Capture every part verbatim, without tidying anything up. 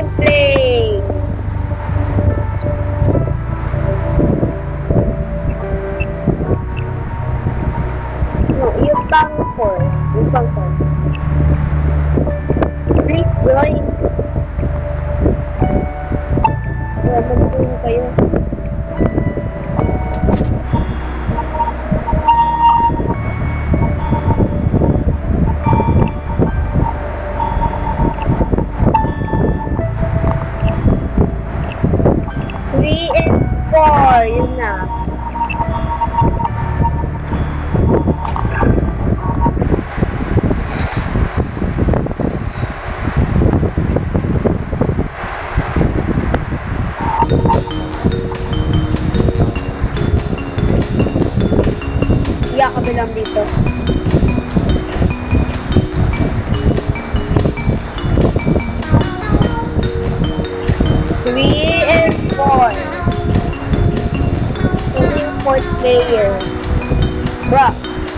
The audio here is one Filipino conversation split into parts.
gameplay. No, yung pang four. Yung pang four. Please join. Welcome to kayo. Three and four, yun na. Iya ka lang dito. Three and four. Yung fourth player. Bruh.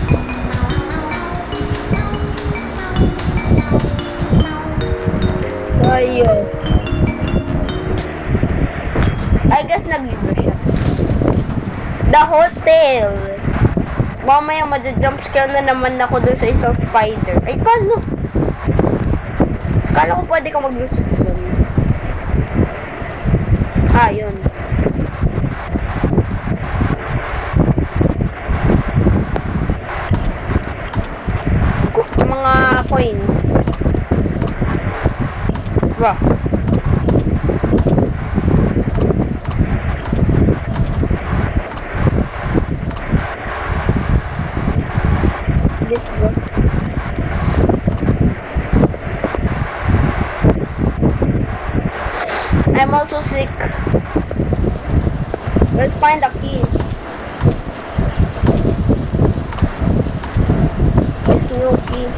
Ayun. I guess nag-libro siya. The hotel. Mamaya madja-jumpscare na naman ako dun sa isang spider. Ay, paano? Kala ko pwede ka mag-lusot dun. Ah, yun. Mga coins. Wow. This one. I'm also sick. Let's find a key. There's no key.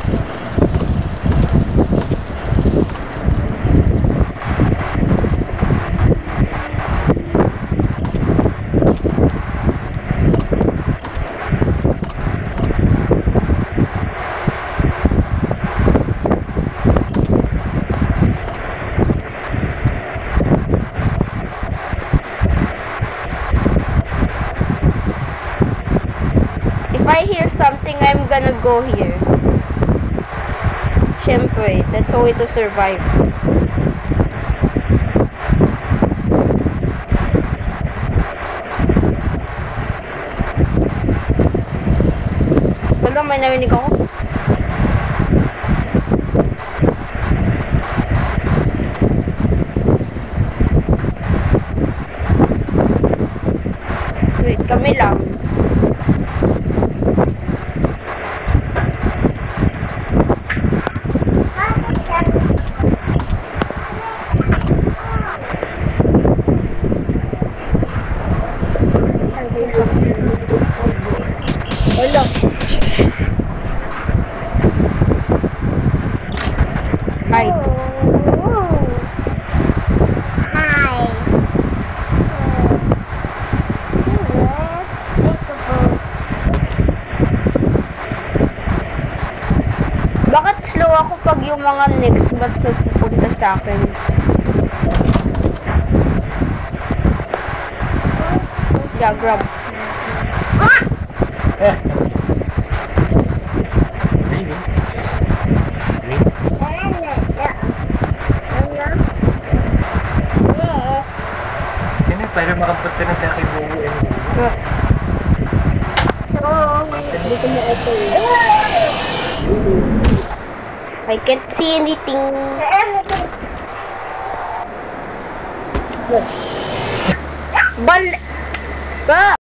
If I hear something, I'm gonna go here. Syempre, that's how way to survive. Wala, may narinig ako. Wait, kami lang. Hello. Hi. Hi. Bakit slow ako pag yung mga next match nagpupunta sa akin? Yeah, grab. Ah! Eh. Maybe. Maybe. Kaya para makapunta na tayo kay Buo eh. Dito mo ito eh. I can't see anything. Bal... Ba?